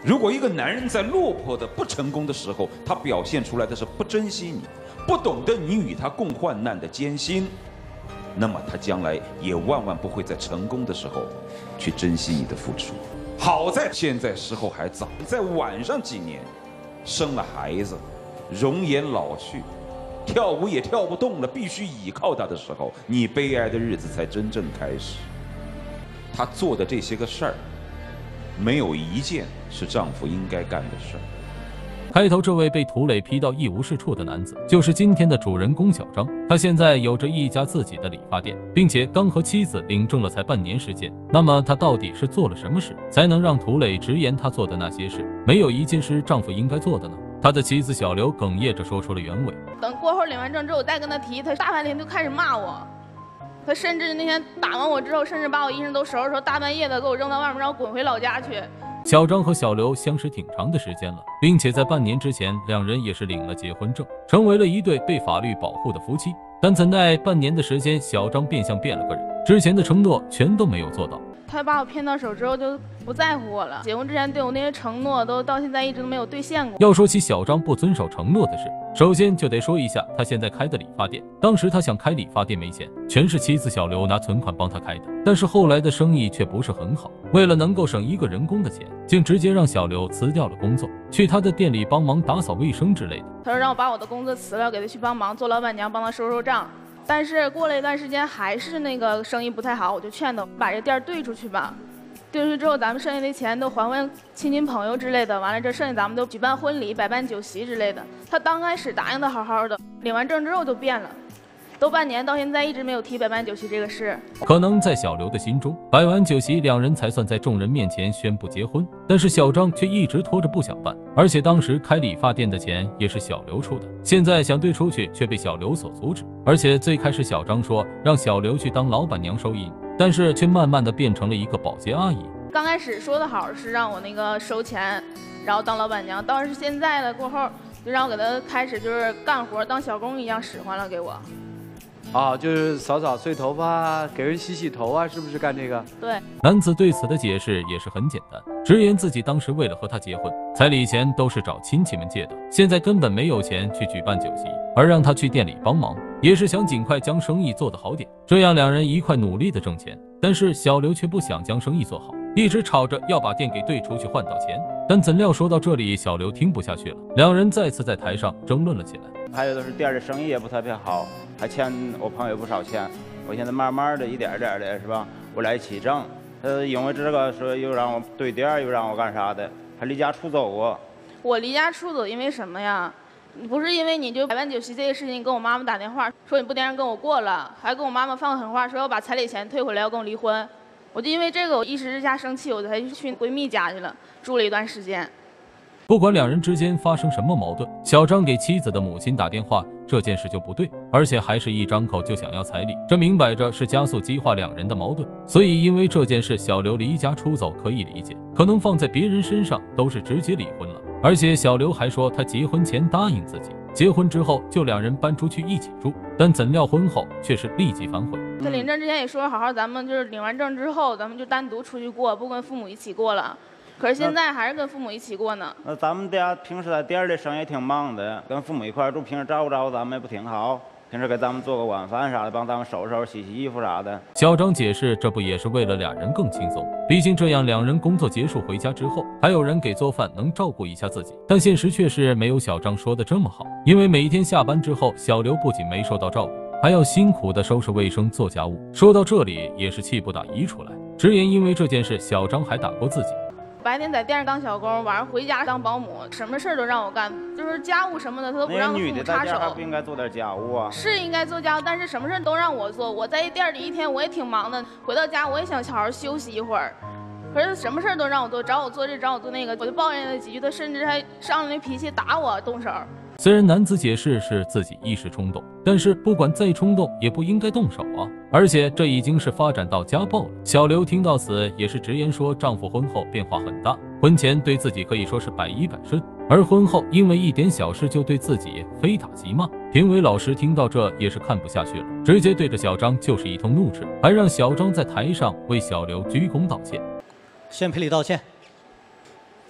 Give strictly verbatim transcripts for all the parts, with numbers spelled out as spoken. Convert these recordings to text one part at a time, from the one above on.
如果一个男人在落魄的不成功的时候，他表现出来的是不珍惜你，不懂得你与他共患难的艰辛，那么他将来也万万不会在成功的时候去珍惜你的付出。好在现在时候还早，在晚上几年生了孩子，容颜老去，跳舞也跳不动了，必须倚靠他的时候，你悲哀的日子才真正开始。他做的这些个事儿，没有一件是丈夫应该干的事儿。 开头这位被涂磊批到一无是处的男子，就是今天的主人公小张。他现在有着一家自己的理发店，并且刚和妻子领证了才半年时间。那么他到底是做了什么事，才能让涂磊直言他做的那些事没有一件是丈夫应该做的呢？他的妻子小刘哽咽着说出了原委。 等过后领完证之后，我再跟他提，他大半天就开始骂我。他甚至那天打完我之后，甚至把我衣裳都收拾收，大半夜的给我扔到外面，让我滚回老家去。 小张和小刘相识挺长的时间了，并且在半年之前，两人也是领了结婚证，成为了一对被法律保护的夫妻。但怎奈半年的时间，小张变相变了个人，之前的承诺全都没有做到。 他把我骗到手之后就不在乎我了，结婚之前对我那些承诺都到现在一直都没有兑现过。 要说起小张不遵守承诺的事，首先就得说一下他现在开的理发店。当时他想开理发店没钱，全是妻子小刘拿存款帮他开的，但是后来的生意却不是很好，为了能够省一个人工的钱，竟直接让小刘辞掉了工作，去他的店里帮忙打扫卫生之类的。 他说让我把我的工资辞了，给他去帮忙做老板娘，帮他收收账。但是过了一段时间，还是那个生意不太好，我就劝他把这店兑出去吧。兑出去之后，咱们剩下的钱都还还亲戚朋友之类的。完了，这剩下咱们都举办婚礼、摆办酒席之类的。他刚开始答应的好好的，领完证之后就变了。都半年到现在一直没有提摆办酒席这个事。 可能在小刘的心中，摆完酒席，两人才算在众人面前宣布结婚。但是小张却一直拖着不想办，而且当时开理发店的钱也是小刘出的，现在想兑出去却被小刘所阻止。而且最开始小张说让小刘去当老板娘收银，但是却慢慢的变成了一个保洁阿姨。 刚开始说的好是让我那个收钱，然后当老板娘，倒是现在了过后就让我给他开始就是干活，当小工一样使唤了给我。 啊，就是扫扫碎头发，给人洗洗头啊，是不是干这个？ 对。 男子对此的解释也是很简单，直言自己当时为了和他结婚，彩礼钱都是找亲戚们借的，现在根本没有钱去举办酒席，而让他去店里帮忙，也是想尽快将生意做得好点，这样两人一块努力的挣钱。但是小刘却不想将生意做好，一直吵着要把店给兑出去换到钱。但怎料说到这里，小刘听不下去了，两人再次在台上争论了起来。 还有的是店的生意也不特别好，还欠我朋友不少钱。我现在慢慢的一点点的，是吧？我来起挣。呃，因为这个说又让我对店，又让我干啥的，还离家出走过。 我离家出走因为什么呀？不是因为你就摆办酒席这个事情跟我妈妈打电话说你不答应跟我过了，还跟我妈妈放狠话说要把彩礼钱退回来，要跟我离婚。我就因为这个，我一时之下生气，我才去闺蜜家去了，住了一段时间。 不管两人之间发生什么矛盾，小张给妻子的母亲打电话，这件事就不对，而且还是一张口就想要彩礼，这明摆着是加速激化两人的矛盾。所以因为这件事，小刘离家出走可以理解，可能放在别人身上都是直接离婚了。而且小刘还说他结婚前答应自己，结婚之后就两人搬出去一起住，但怎料婚后却是立即反悔。 他领证之前也说好好，咱们就是领完证之后，咱们就单独出去过，不跟父母一起过了。可是现在还是跟父母一起过呢。 那咱们家平时在店里生意挺忙的，跟父母一块住，平时照顾照顾咱们也不挺好。平时给咱们做个晚饭啥的，帮咱们收拾收拾、洗洗衣服啥的。 小张解释，这不也是为了俩人更轻松？毕竟这样两人工作结束回家之后，还有人给做饭，能照顾一下自己。但现实却是没有小张说的这么好，因为每天下班之后，小刘不仅没受到照顾，还要辛苦的收拾卫生、做家务。说到这里，也是气不打一处来，直言因为这件事，小张还打过自己。 白天在店上当小工，晚上回家当保姆，什么事儿都让我干，就是家务什么的他都不让父母插手。 还不应该做点家务啊？ 是应该做家务，但是什么事都让我做。我在店里一天我也挺忙的，回到家我也想好好休息一会儿，可是什么事都让我做，找我做这找我做那个，我就抱怨了几句，他甚至还上了那脾气打我动手。 虽然男子解释是自己一时冲动，但是不管再冲动也不应该动手啊，而且这已经是发展到家暴了。小刘听到此也是直言说，丈夫婚后变化很大，婚前对自己可以说是百依百顺，而婚后因为一点小事就对自己非打即骂。评委老师听到这也是看不下去了，直接对着小张就是一通怒斥，还让小张在台上为小刘鞠躬道歉。 先赔礼道歉。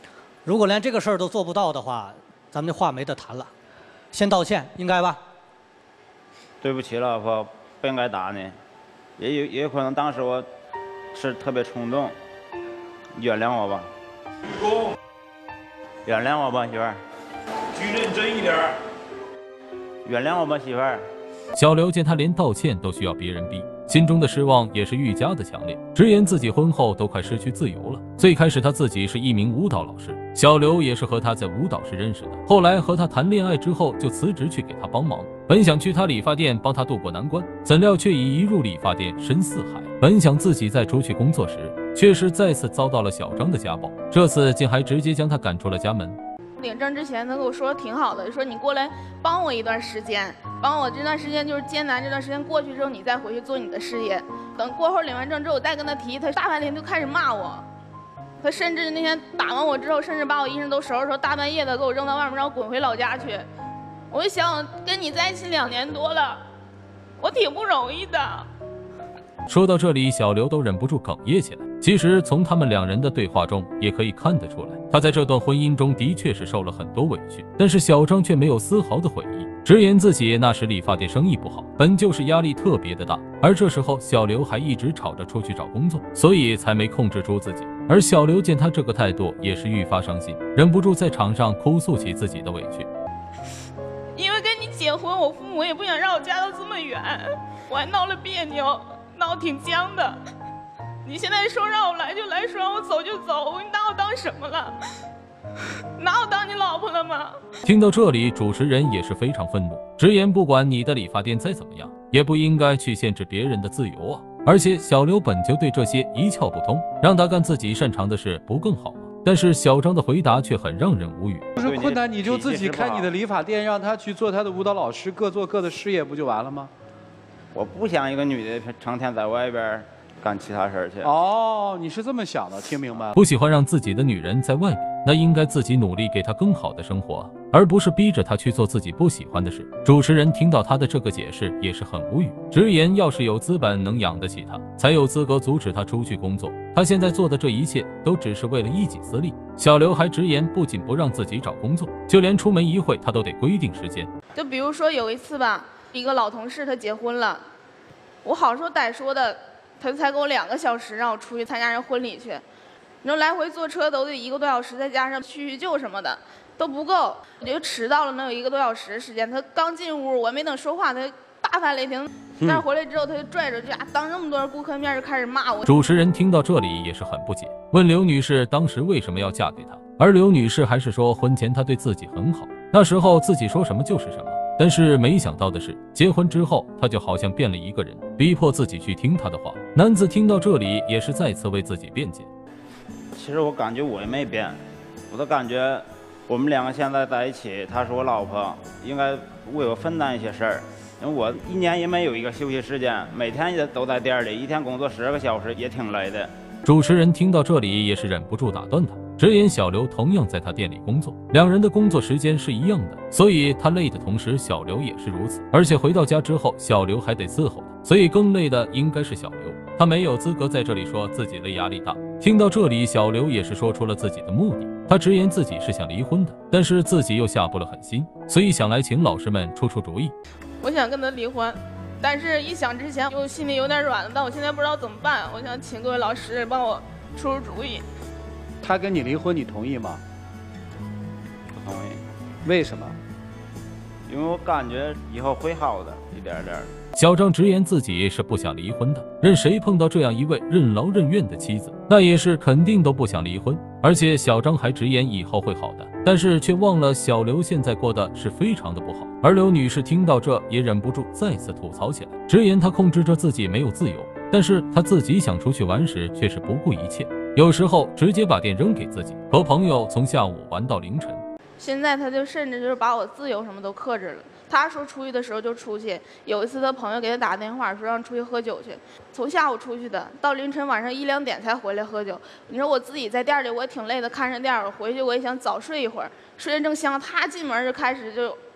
如果连这个事儿都做不到的话，咱们这话没得谈了。先道歉，应该吧？ 对不起，老婆，不应该打你。也有也有可能当时我是特别冲动，原谅我吧。 鞠躬， 原谅我吧，媳妇儿。 鞠认真一点。 原谅我吧，媳妇儿。 小刘见他连道歉都需要别人逼，心中的失望也是愈加的强烈，直言自己婚后都快失去自由了。最开始他自己是一名舞蹈老师，小刘也是和他在舞蹈室认识的，后来和他谈恋爱之后就辞职去给他帮忙，本想去他理发店帮他渡过难关，怎料却已一入理发店深似海。本想自己在出去工作时，却是再次遭到了小张的家暴，这次竟还直接将他赶出了家门。 领证之前他跟我说挺好的，说你过来帮我一段时间，帮我这段时间就是艰难，这段时间过去之后你再回去做你的事业。等过后领完证之后我再跟他提，他大半天就开始骂我，他甚至那天打完我之后，甚至把我衣裳都收拾收，大半夜的给我扔到外面让我滚回老家去。我就想跟你在一起两年多了，我挺不容易的。 说到这里，小刘都忍不住哽咽起来。其实从他们两人的对话中也可以看得出来，他在这段婚姻中的确是受了很多委屈，但是小张却没有丝毫的悔意，直言自己那时理发店生意不好，本就是压力特别的大，而这时候小刘还一直吵着出去找工作，所以才没控制住自己。而小刘见他这个态度，也是愈发伤心，忍不住在场上哭诉起自己的委屈。 因为跟你结婚，我父母也不想让我嫁到这么远，我还闹了别扭，闹挺僵的。你现在说让我来就来，说让我走就走，你拿我当什么了？拿我当你老婆了吗？ 听到这里，主持人也是非常愤怒，直言不管你的理发店再怎么样，也不应该去限制别人的自由啊！而且小刘本就对这些一窍不通，让他干自己擅长的事不更好吗？但是小张的回答却很让人无语。 不是困难你就自己开你的理发店，让他去做他的舞蹈老师，各做各的事业，不就完了吗？ 我不想一个女的成天在外边干其他事儿去。 哦，你是这么想的，听明白了？ 不喜欢让自己的女人在外面，那应该自己努力给她更好的生活，而不是逼着她去做自己不喜欢的事。主持人听到他的这个解释也是很无语，直言要是有资本能养得起他，才有资格阻止他出去工作。他现在做的这一切都只是为了一己私利。小刘还直言，不仅不让自己找工作，就连出门一会他都得规定时间。 就比如说有一次吧，一个老同事他结婚了，我好说歹说的，他才给我两个小时让我出去参加人婚礼去。你说来回坐车都得一个多小时，再加上叙叙旧什么的都不够，我就迟到了能有一个多小时时间。他刚进屋，我没等说话，他大发雷霆。但是回来之后，他就拽着就啊，当这么多人顾客面就开始骂我。 主持人听到这里也是很不解，问刘女士当时为什么要嫁给他，而刘女士还是说婚前他对自己很好，那时候自己说什么就是什么。但是没想到的是，结婚之后他就好像变了一个人，逼迫自己去听他的话。男子听到这里也是再次为自己辩解。 其实我感觉我也没变，我都感觉我们两个现在在一起，她是我老婆，应该为我分担一些事儿。因为我一年也没有一个休息时间，每天也都在店里，一天工作十个小时，也挺累的。 主持人听到这里也是忍不住打断他，直言小刘同样在他店里工作，两人的工作时间是一样的，所以他累的同时，小刘也是如此。而且回到家之后，小刘还得伺候他，所以更累的应该是小刘。他没有资格在这里说自己的压力大。听到这里，小刘也是说出了自己的目的。他直言自己是想离婚的，但是自己又下不了狠心，所以想来请老师们出出主意。 我想跟他离婚，但是一想之前又心里有点软了，但我现在不知道怎么办。我想请各位老师帮我出出主意。 他跟你离婚，你同意吗？ 不同意。 为什么？ 因为我感觉以后会好的，一点点。 小张直言自己是不想离婚的，任谁碰到这样一位任劳任怨的妻子，那也是肯定都不想离婚。而且小张还直言以后会好的，但是却忘了小刘现在过得是非常的不好。而刘女士听到这也忍不住再次吐槽起来，直言她控制着自己没有自由，但是她自己想出去玩时却是不顾一切，有时候直接把店扔给自己，和朋友从下午玩到凌晨。 现在他就甚至就是把我自由什么都克制了。他说出去的时候就出去，有一次他朋友给他打电话说让出去喝酒去，从下午出去的，到凌晨晚上一两点才回来喝酒。你说我自己在店里我也挺累的，看着店，我回去我也想早睡一会儿，睡得正香，他进门就开始就嗷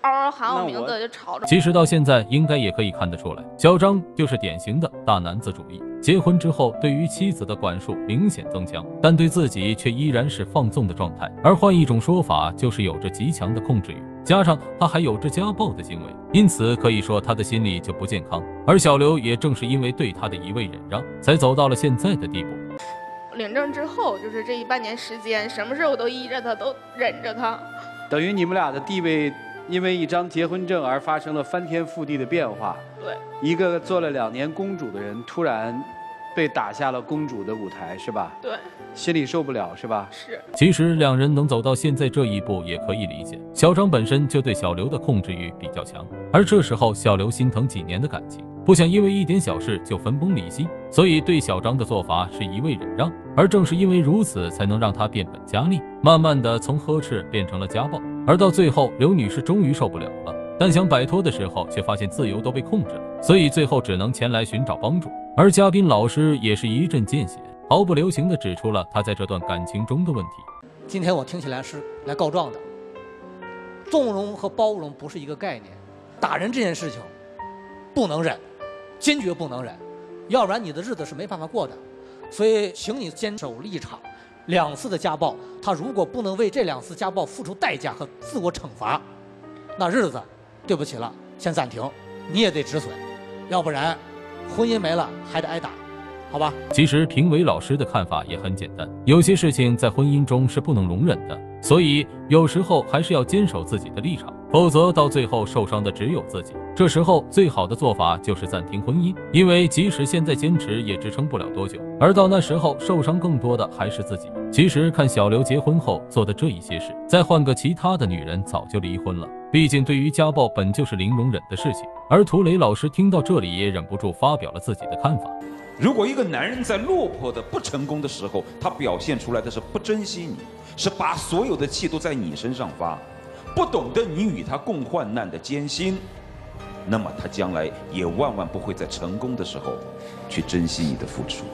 嗷嗷喊我名字就吵着。 其实到现在应该也可以看得出来，小张就是典型的大男子主义。结婚之后，对于妻子的管束明显增强，但对自己却依然是放纵的状态。而换一种说法，就是有着极强的控制欲，加上他还有着家暴的行为，因此可以说他的心理就不健康。而小刘也正是因为对他的一味忍让，才走到了现在的地步。 领证之后，就是这一半年时间，什么事我都依着他，都忍着他。 等于你们俩的地位因为一张结婚证而发生了翻天覆地的变化。 对， 一个做了两年公主的人，突然被打下了公主的舞台，是吧？ 对， 心里受不了，是吧？ 是。 其实两人能走到现在这一步也可以理解，小张本身就对小刘的控制欲比较强，而这时候小刘心疼几年的感情，不想因为一点小事就分崩离析，所以对小张的做法是一味忍让。而正是因为如此，才能让他变本加厉，慢慢的从呵斥变成了家暴。而到最后，刘女士终于受不了了，但想摆脱的时候，却发现自由都被控制了，所以最后只能前来寻找帮助。而嘉宾老师也是一阵见血，毫不留情地指出了他在这段感情中的问题。 今天我听起来是来告状的，纵容和包容不是一个概念，打人这件事情不能忍，坚决不能忍，要不然你的日子是没办法过的。所以请你坚守立场，两次的家暴，他如果不能为这两次家暴付出代价和自我惩罚，那日子对不起了，先暂停，你也得止损，要不然婚姻没了还得挨打，好吧？ 其实评委老师的看法也很简单，有些事情在婚姻中是不能容忍的，所以有时候还是要坚守自己的立场，否则到最后受伤的只有自己。这时候最好的做法就是暂停婚姻，因为即使现在坚持也支撑不了多久，而到那时候受伤更多的还是自己。其实看小刘结婚后做的这一些事，再换个其他的女人早就离婚了，毕竟对于家暴本就是零容忍的事情。而涂磊老师听到这里也忍不住发表了自己的看法。 如果一个男人在落魄的不成功的时候，他表现出来的是不珍惜你，是把所有的气都在你身上发，不懂得你与他共患难的艰辛，那么他将来也万万不会在成功的时候去珍惜你的付出。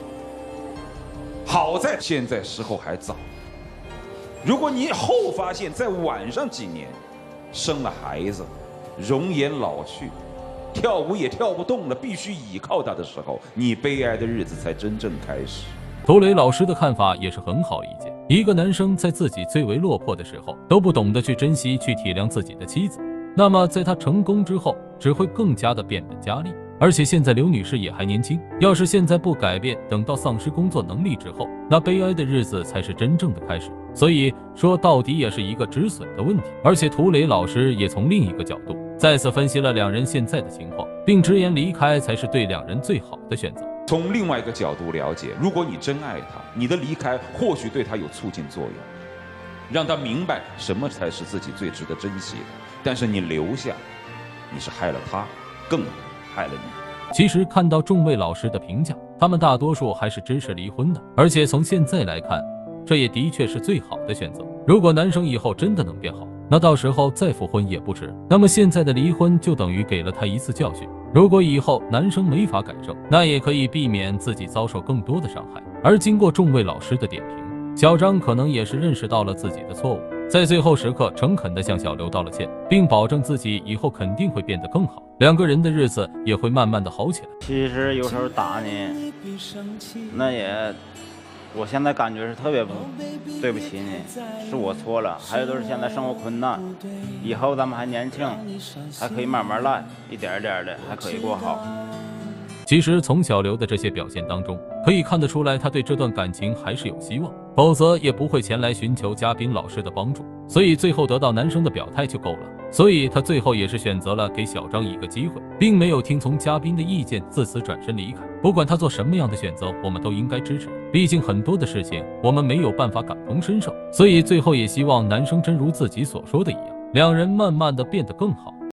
好在现在时候还早，如果你后发现在晚上几年生了孩子，容颜老去，跳舞也跳不动了，必须倚靠他的时候，你悲哀的日子才真正开始。 涂磊老师的看法也是很好理解，一个男生在自己最为落魄的时候都不懂得去珍惜去体谅自己的妻子，那么在他成功之后只会更加的变本加厉。而且现在刘女士也还年轻，要是现在不改变，等到丧失工作能力之后，那悲哀的日子才是真正的开始。所以说到底也是一个止损的问题。而且涂磊老师也从另一个角度再次分析了两人现在的情况，并直言离开才是对两人最好的选择。 从另外一个角度了解，如果你真爱他，你的离开或许对他有促进作用，让他明白什么才是自己最值得珍惜的。但是你留下，你是害了他，更害了你。 其实看到众位老师的评价，他们大多数还是支持离婚的，而且从现在来看，这也的确是最好的选择。如果男生以后真的能变好，那到时候再复婚也不迟。那么现在的离婚就等于给了他一次教训，如果以后男生没法改正，那也可以避免自己遭受更多的伤害。而经过众位老师的点评，小张可能也是认识到了自己的错误，在最后时刻诚恳地向小刘道了歉，并保证自己以后肯定会变得更好，两个人的日子也会慢慢的好起来。 其实有时候打你，那也，我现在感觉是特别不对不起你，是我错了。还有就是现在生活困难，以后咱们还年轻，还可以慢慢来，一点点的还可以过好。 其实从小刘的这些表现当中，可以看得出来他对这段感情还是有希望，否则也不会前来寻求嘉宾老师的帮助，所以最后得到男生的表态就够了。所以他最后也是选择了给小张一个机会，并没有听从嘉宾的意见自此转身离开。不管他做什么样的选择，我们都应该支持，毕竟很多的事情我们没有办法感同身受。所以最后也希望男生真如自己所说的一样，两人慢慢的变得更好。